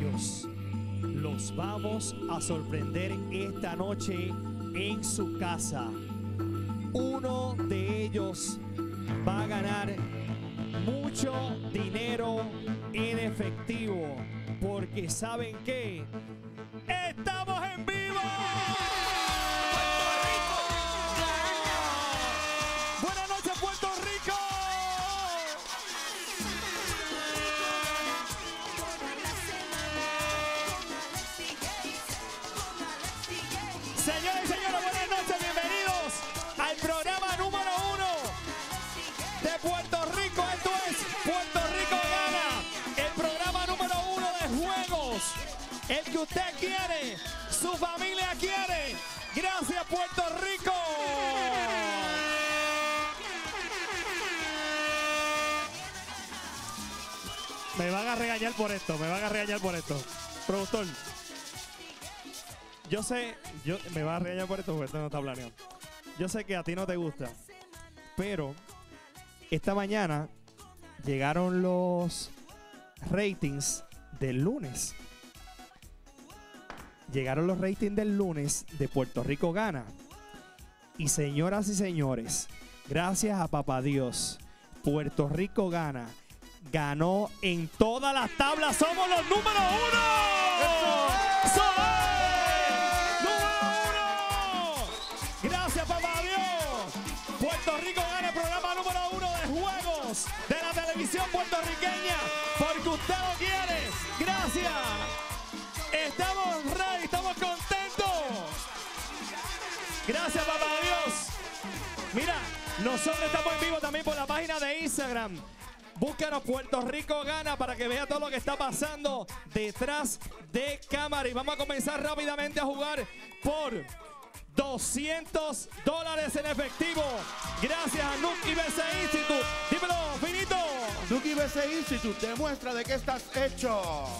ellos los vamos a sorprender esta noche en su casa. Uno de ellos va a ganar mucho dinero en efectivo, porque ¿saben qué? ¡Estamos en vivo! ¡Buenas noches, Puerto Rico! Señores y señores, buenas noches, bienvenidos al programa número 1 de Puerto Rico. Esto es Puerto Rico Gana, el programa número 1 de juegos, el que usted quiere, su familia quiere. Gracias, Puerto Rico. Me van a regañar por esto, productor. Yo sé, me vas a regañar por esto porque esto no está planeado. Yo sé que a ti no te gusta, pero esta mañana llegaron los ratings del lunes. Llegaron los ratings del lunes de Puerto Rico Gana. Y señoras y señores, gracias a Papá Dios, Puerto Rico Gana ganó en todas las tablas. ¡Somos los número 1! Gracias, Papá Dios. Puerto Rico Gana el programa número 1 de juegos de la televisión puertorriqueña, porque usted lo quiere. Gracias. Estamos ready, estamos contentos. Gracias, Papá Dios. Mira, nosotros estamos en vivo también por la página de Instagram. Búscanos Puerto Rico Gana para que vea todo lo que está pasando detrás de cámara. Y vamos a comenzar rápidamente a jugar por $200 en efectivo. Gracias a Nuke IBC Institute. Dímelo, Finito. Nuke IBC Institute demuestra de qué estás hecho.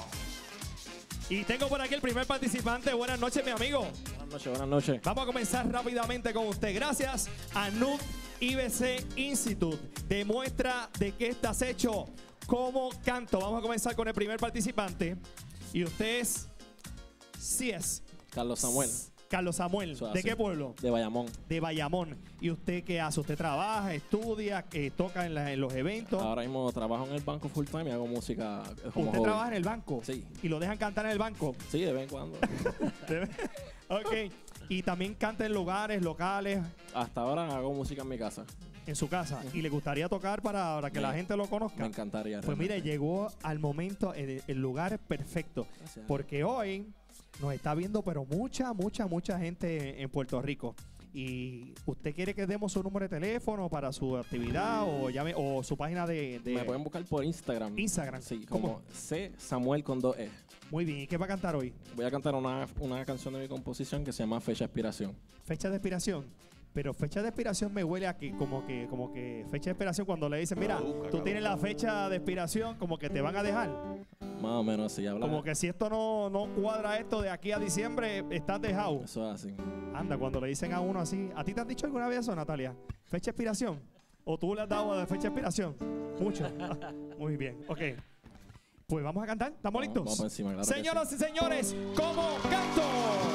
Y tengo por aquí el primer participante. Buenas noches, mi amigo. Buenas noches, buenas noches. Vamos a comenzar rápidamente con usted. Gracias a Nuke IBC Institute. Demuestra de qué estás hecho como canto. Vamos a comenzar con el primer participante. Y usted es... Sí es. Carlos Samuel. Carlos Samuel. ¿De qué pueblo? De Bayamón. De Bayamón. ¿Y usted qué hace? ¿Usted trabaja, estudia, toca en los eventos? Ahora mismo trabajo en el banco full time y hago música como ¿Usted hobby. trabaja en el banco? Sí. ¿Y lo dejan cantar en el banco? Sí, de vez en cuando. Ok. ¿Y también canta en lugares, locales? Hasta ahora hago música en mi casa. En su casa. ¿Y le gustaría tocar para que la gente lo conozca? Me encantaría. Pues mire, llegó al momento, el lugar perfecto. Gracias. Porque hoy nos está viendo, pero mucha gente en Puerto Rico. Y usted quiere que demos su número de teléfono para su actividad o su página de... Me pueden buscar por Instagram. Instagram. Sí, ¿Cómo? como C Samuel con 2 E. Muy bien. ¿Y qué va a cantar hoy? Voy a cantar una canción de mi composición que se llama Fecha Expiración. Fecha de expiración. Pero fecha de expiración me huele a que como que fecha de expiración cuando le dicen, mira, tú tienes la fecha de expiración, como que te van a dejar. Más o menos así. Como que si esto no cuadra esto de aquí a diciembre, estás dejado. Eso es así. Anda, cuando le dicen a uno así. ¿A ti te han dicho alguna vez eso, Natalia? ¿Fecha de expiración? ¿O tú le has dado de fecha de expiración? Mucho. Muy bien, ok. Pues vamos a cantar. ¿Estamos listos? Vamos por encima, claro. Señoras y señores, ¿cómo canto?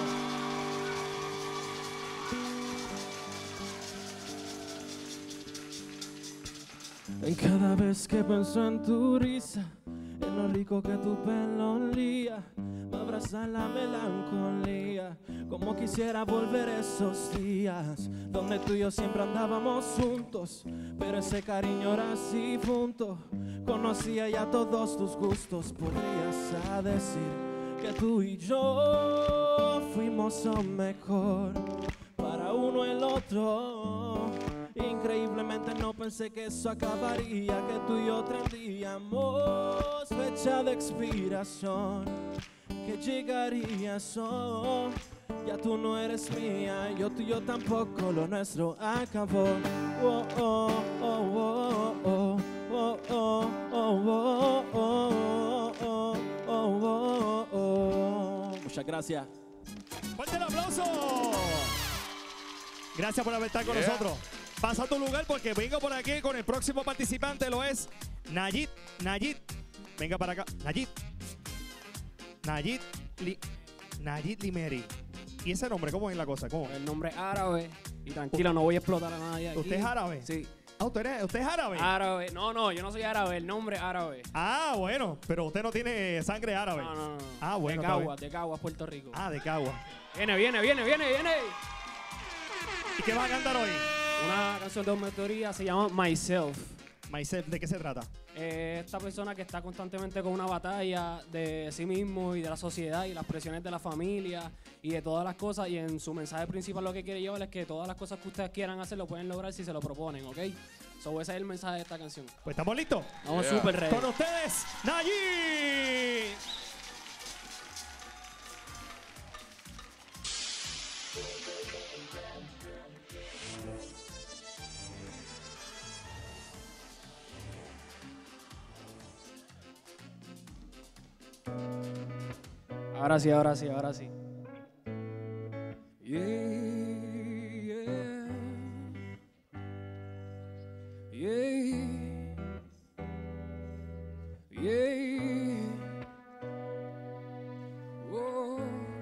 Cada vez que pienso en tu risa, en lo rico que tu pelo olía, me abraza la melancolía. Como quisiera volver esos días donde tú y yo siempre andábamos juntos, pero ese cariño era así junto. Conocía ya todos tus gustos. Podrías decir que tú y yo fuimos lo mejor para uno el otro. Increíblemente no pensé que eso acabaría, que tú y yo tendríamos fecha de expiración, que llegarías hoy. Ya tú no eres mía, tú y yo tampoco, lo nuestro acabó. Oh, oh, oh, oh, oh, oh, oh, oh, oh, oh, oh, oh, oh. Muchas gracias. ¡Fuerte el aplauso! Gracias por haber estado con nosotros. Pasa a tu lugar porque vengo por aquí con el próximo participante, lo es Nayit. Venga para acá. Nayib Limeri. ¿Y ese nombre cómo es la cosa? ¿Cómo? El nombre es árabe. Y tranquilo, no voy a explotar a nadie aquí. ¿Usted es árabe? Sí. Ah, ¿usted es árabe? Árabe. No, yo no soy árabe. El nombre es árabe. Ah, bueno, pero usted no tiene sangre árabe. No. Ah, bueno. De Caguas, Puerto Rico. Ah, de Caguas. Viene. ¿Y qué vas a cantar hoy? Una canción de mi autoría se llama Myself. Myself, ¿de qué se trata? Esta persona que está constantemente con una batalla de sí mismo y de la sociedad y las presiones de la familia y de todas las cosas, y en su mensaje principal lo que quiere llevar es que todas las cosas que ustedes quieran hacer lo pueden lograr si se lo proponen, ¿ok? So ese es el mensaje de esta canción. Pues estamos listos. Vamos súper ready. Con ustedes, Nayib. Ahora sí. Oh.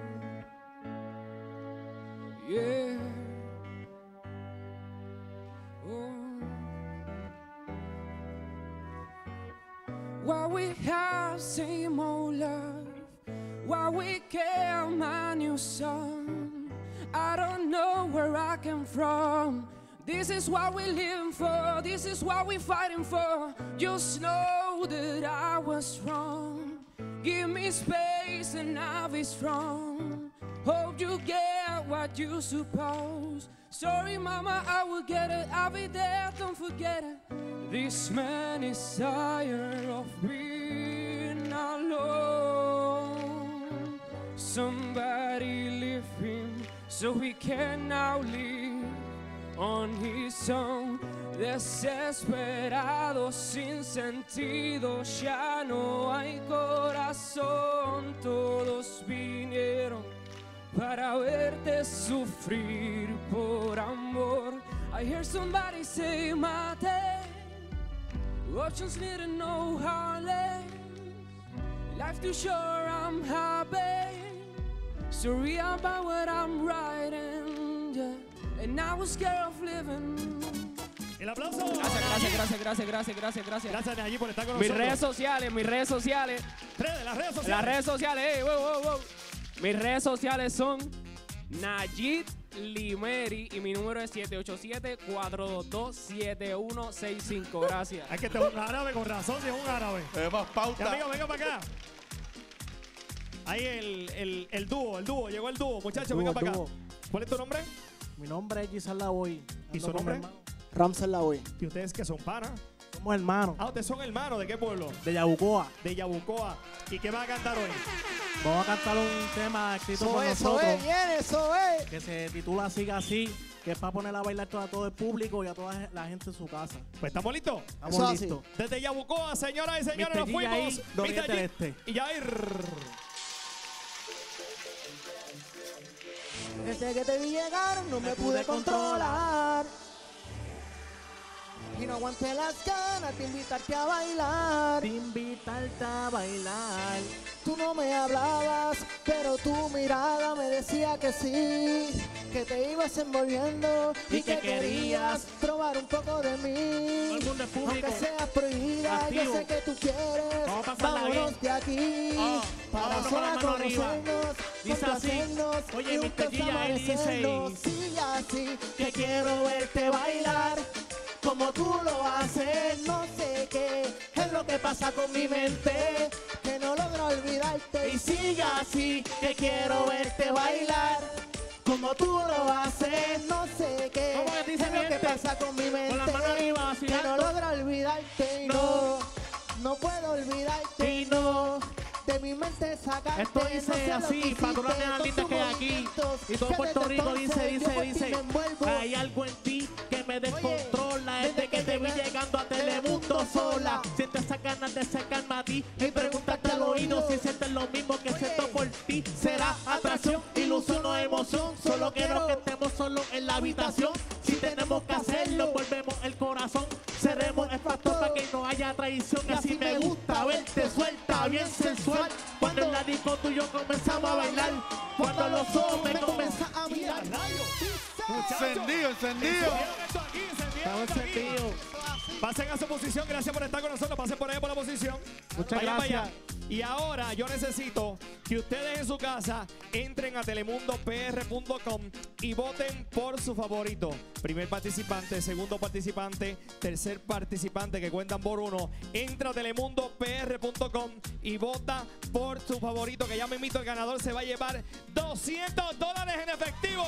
Why we have same old love? Why we care my new song? I don't know where I came from. This is what we're living for. This is what we're fighting for. Just know that I was wrong. Give me space and I'll be strong. Hope you get what you suppose. Sorry, mama, I will get it. I'll be there, don't forget it. This man is tired of being alone. Somebody lift him so he can now live on his own. Desesperado, sin sentido, ya no hay corazón. Todos vinieron para verte sufrir por amor. I hear somebody say mate. Options need to know how late. Life too short, I'm happy. Sorry about what I'm writing, yeah. And I was scared of living. El aplauso. Gracias. Gracias, Nayib, por estar con Mis nosotros. redes sociales. Las redes sociales. Las redes sociales, wow. Mis redes sociales son Nayib Limeri y mi número es 787-422-7165. Gracias. Es que este es un árabe, con razón, si es un árabe. Más pauta. Y amigo, venga para acá. Ahí el dúo, llegó el dúo. Muchachos, venga para acá. ¿Cuál es tu nombre? Mi nombre es Gisal Lavoy. ¿Y su nombre? Ramsel Lavoy. ¿Y ustedes que son panas? Somos hermanos. Ah, ustedes son hermanos. ¿De qué pueblo? De Yabucoa. De Yabucoa. ¿Y qué van a cantar hoy? Vamos a cantar un tema escrito por Eso nosotros. es, bien, eso es. Que se titula Siga Así, que es para poner a bailar a todo el público y a toda la gente en su casa. Pues estamos listos. Estamos Eso listos. Desde Yabucoa, señoras y señores, nos Mr. fuimos. G.I. Mr. Oriente G. del Este. Y Jair. Desde que te vi llegar no me pude controlar. Y no aguanté las ganas de invitarte a bailar. De invitarte a bailar. Tú no me hablabas, pero tu mirada me decía que sí, que te ibas envolviendo Y que querías probar un poco de Todo mí. el mundo es público. Aunque sea prohibida, Activo. yo sé que tú quieres. Vamos a pasarla Vámonos bien. de aquí para vámonos con sola la mano arriba. conocernos, Dice así. complacernos Oye, y Mr. juntos G.I. amanecernos. dice. Sigue así, Que quiero verte bailar como tú lo haces. no sé qué Es lo que pasa con mi mente. que no logro olvidarte. Y sigue así, que quiero verte bailar como tú lo haces. No sé qué ¿Cómo que dice es mi lo que gente? pasa con mi mente. Con las manos arriba, que no vacilando. logro olvidarte y No. no puedo olvidarte. Y no. De mi mente sacarte. Esto no dice sé lo así, que para todas las hiciste, nenas lindas tus que hay aquí. movimientos, Y todo que Puerto desde Rico entonces yo por ti dice. me envuelvo. Hay algo en ti que me descontrola. Oye, Desde que te vi llegué llegando a Telemundo sola. Siento esas ganas de acercarme a ti y preguntarte al oído si sientes lo mismo que siento por ti. Será atracción, ilusión o emoción. Solo quiero que estemos solos en la habitación. Si tenemos que hacerlo, volvemos el corazón. Cerremos el factor para que no haya traición. Y así me gusta verte suelta, bien sensual. Cuando en la disco tú y yo comenzamos a bailar. Cuando los ojos me comienzan a mirar. Encendido, encendido. Estamos encendidos. Pasen a su posición, gracias por estar con nosotros. Pasen por ahí por la posición. Muchas Vayan para gracias. allá. Y ahora yo necesito que ustedes en su casa entren a telemundopr.com y voten por su favorito. Primer participante, segundo participante, tercer participante que cuentan por uno. Entra a telemundopr.com y vota por su favorito, que ya me invito, el ganador se va a llevar $200 en efectivo.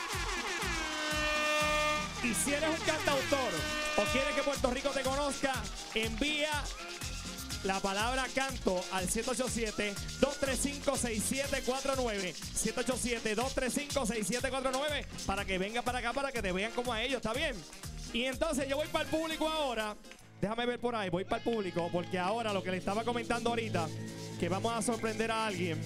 Y si eres un cantautor o quieres que Puerto Rico te conozca, envía la palabra canto al 787-235-6749. 787-235-6749 para que venga para acá, para que te vean como a ellos, ¿está bien? Y entonces yo voy para el público ahora. Déjame ver por ahí, voy para el público, porque ahora lo que le estaba comentando ahorita, que vamos a sorprender a alguien.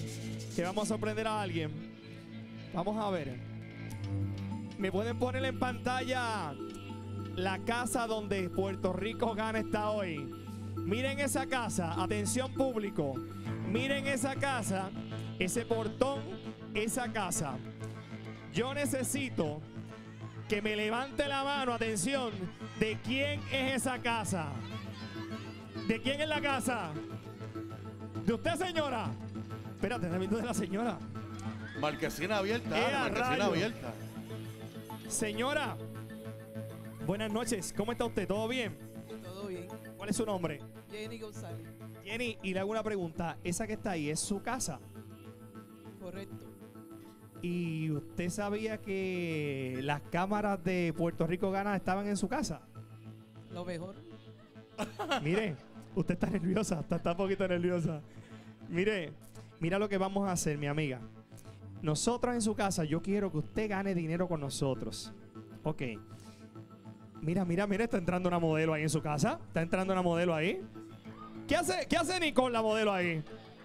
Vamos a ver. Me pueden poner en pantalla la casa donde Puerto Rico Gana está hoy. Miren esa casa, atención público. Miren esa casa, ese portón, esa casa. Yo necesito que me levante la mano, atención, ¿de quién es esa casa? ¿De quién es la casa? ¿De usted, señora? Espérate, está viendo de la señora. Marquesina abierta, marquesina rayo! abierta. Señora, buenas noches, ¿cómo está usted? ¿Todo bien? Todo bien. ¿Cuál es su nombre? Jenny González. Jenny, y le hago una pregunta. ¿Esa que está ahí es su casa? Correcto. ¿Y usted sabía que las cámaras de Puerto Rico Gana estaban en su casa? Lo mejor. Mire, usted está nerviosa, está un poquito nerviosa. Mire, mira lo que vamos a hacer, mi amiga. Nosotros en su casa, yo quiero que usted gane dinero con nosotros. Ok. Mira, está entrando una modelo ahí en su casa. Está entrando una modelo ahí. ¿Qué hace Nicole, la modelo ahí?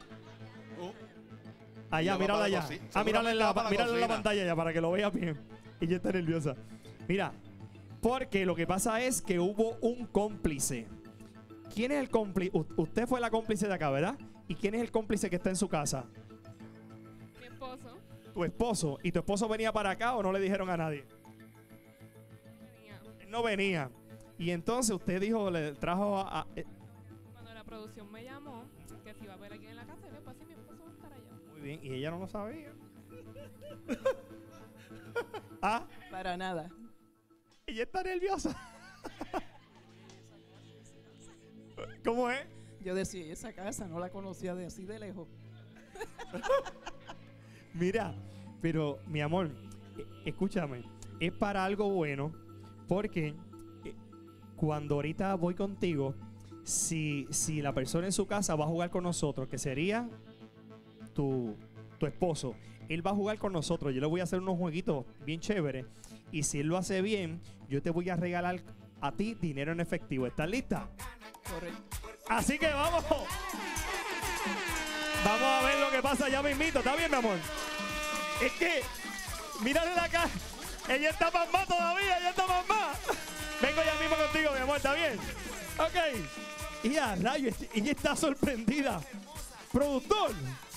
Allá, mírala allá. Mírala en la pantalla ya para que lo vea bien. Ella está nerviosa. Mira, porque lo que pasa es que hubo un cómplice. ¿Quién es el cómplice? Usted fue la cómplice de acá, ¿verdad? ¿Y quién es el cómplice que está en su casa? Mi esposo. Tu esposo. ¿Y tu esposo venía para acá o no le dijeron a nadie? Venía. Él no venía. Y entonces usted dijo, le trajo a Cuando la producción me llamó, que si iba a ver aquí en la casa, yo le dije, pues sí, mi esposo va a estar allá. Muy bien, y ella no lo sabía. Ah, Para nada. ella está nerviosa. ¿Cómo es? Yo decía, esa casa no la conocía de así de lejos. Mira, pero mi amor, escúchame, es para algo bueno, porque cuando ahorita voy contigo, si la persona en su casa va a jugar con nosotros, que sería tu esposo, él va a jugar con nosotros, yo le voy a hacer unos jueguitos bien chéveres, y si él lo hace bien, yo te voy a regalar a ti dinero en efectivo. ¿Estás lista? Correcto. Así que vamos. Vamos a ver lo que pasa ya mismito. ¿Está bien, mi amor? Es que, mírale la cara. Ella está mamá todavía, ella está mamá. Vengo ya mismo contigo, mi amor, ¿está bien? Ok. Y a rayo, ella está sorprendida. Productor,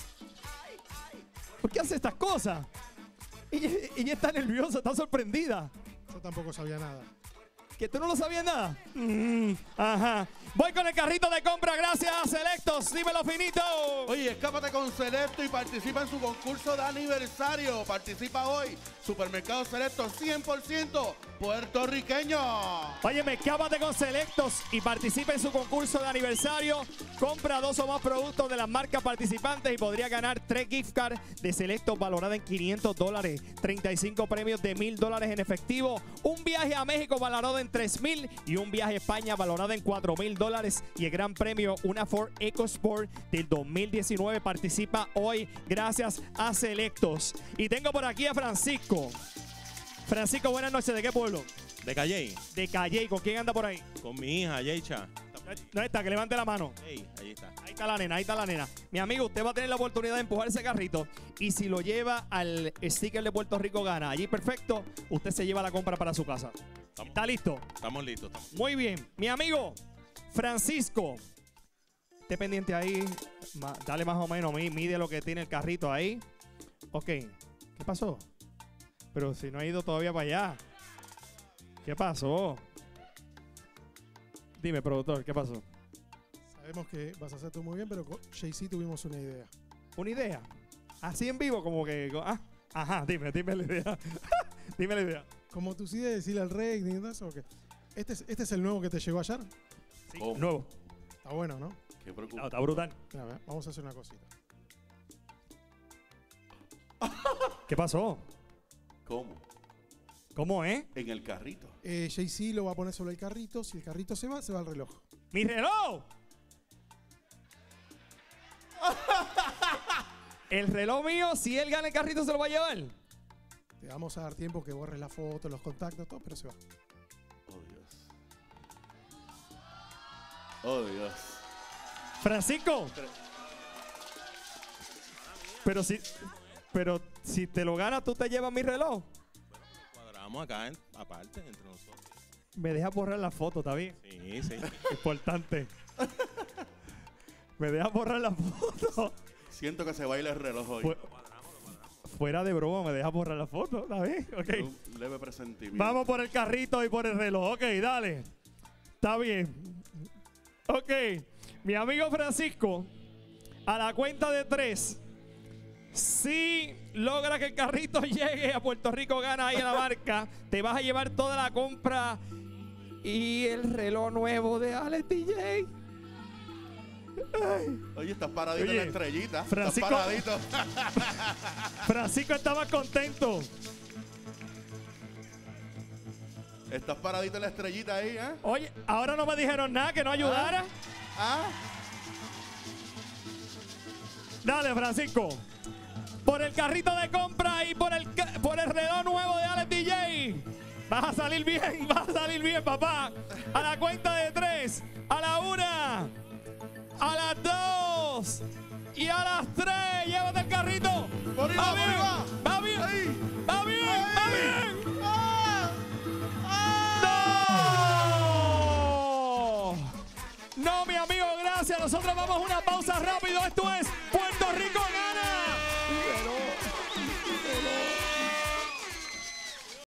¿por qué hace estas cosas? Ella está nerviosa, está sorprendida. Yo tampoco sabía nada. ¿Que tú no lo sabías nada? Ajá. Voy con el carrito de compra, gracias a Selectos. Dímelo, finito. Oye, escápate con Selecto y participa en su concurso de aniversario. Participa hoy. Supermercado Selecto 100% puertorriqueño. Óyeme, escápate con Selectos y participa en su concurso de aniversario. Compra 2 o más productos de las marcas participantes y podría ganar 3 gift cards de Selectos valorada en $500, 35 premios de $1,000 en efectivo, un viaje a México valorado en $3,000 y un viaje a España valorado en $4,000 y el gran premio, una Ford EcoSport del 2019. Participa hoy gracias a Selectos. Y tengo por aquí a Francisco. Francisco, buenas noches. ¿De qué pueblo? De Calley, De Calley. ¿Con quién anda por ahí? con mi hija, Yecha. ¿Dónde está? Que levante la mano. Hey, ahí está. Ahí está la nena, ahí está la nena. Mi amigo, usted va a tener la oportunidad de empujar ese carrito y si lo lleva al sticker de Puerto Rico Gana, allí perfecto, usted se lleva la compra para su casa. ¿Está listo? Estamos listos. Muy bien. Mi amigo Francisco, Esté pendiente ahí. Dale más o menos, mide lo que tiene el carrito ahí. Ok. ¿Qué pasó? Pero si no ha ido todavía para allá. ¿Qué pasó? Dime, productor, ¿qué pasó? Sabemos que vas a hacer tú muy bien, pero con Jay-Z tuvimos una idea. ¿Una idea? Así en vivo, como que... ajá, dime la idea. Dime la idea. Como tú sí de decirle al rey, y todo eso, ¿o qué? ¿Este es el nuevo que te llegó ayer? Sí, Oh. nuevo. Está bueno, ¿no? Qué No, preocupante. está brutal. Mira, ve, vamos a hacer una cosita. ¿Qué pasó? ¿Cómo? ¿Cómo es? En el carrito. Jay-Z lo va a poner sobre el carrito. Si el carrito se va el reloj. ¡Mi reloj! El reloj mío, si él gana el carrito, se lo va a llevar. Te vamos a dar tiempo que borres la foto, los contactos, todo, pero se va. Oh, Dios. Oh, Dios. Francisco. Pero si te lo ganas, tú te llevas mi reloj. Cuadramos acá aparte entre nosotros. Me deja borrar la foto, ¿está bien? Sí, sí. Importante. Me deja borrar la foto. Siento que se baila el reloj hoy. Fuera de broma, me deja borrar la foto, ¿está bien? Ok. Un leve presentimiento. Vamos por el carrito y por el reloj. Ok, dale. Está bien. Ok. Mi amigo Francisco, a la cuenta de 3, si logra que el carrito llegue a Puerto Rico, gana ahí a la marca, te vas a llevar toda la compra y el reloj nuevo de Alex DJ. Ay. Oye, estás paradito Oye, en la estrellita. Francisco- Estás paradito. Francisco estaba contento. Estás paradito en la estrellita ahí, ¿eh? Oye, ahora no me dijeron nada, que no ayudara. ¿Ah? Dale, Francisco. Por el carrito de compra y por el reloj nuevo de Alex DJ. Vas a salir bien, papá. A la cuenta de 3, a la 1, a las 2 y a las 3. Llévate el carrito. Por arriba, Va por bien, arriba. va bien, Ahí. va bien, va Ahí. bien. ¡Ah! ¡No! No, mi amigo, gracias. Nosotros vamos a una pausa rápido. Esto es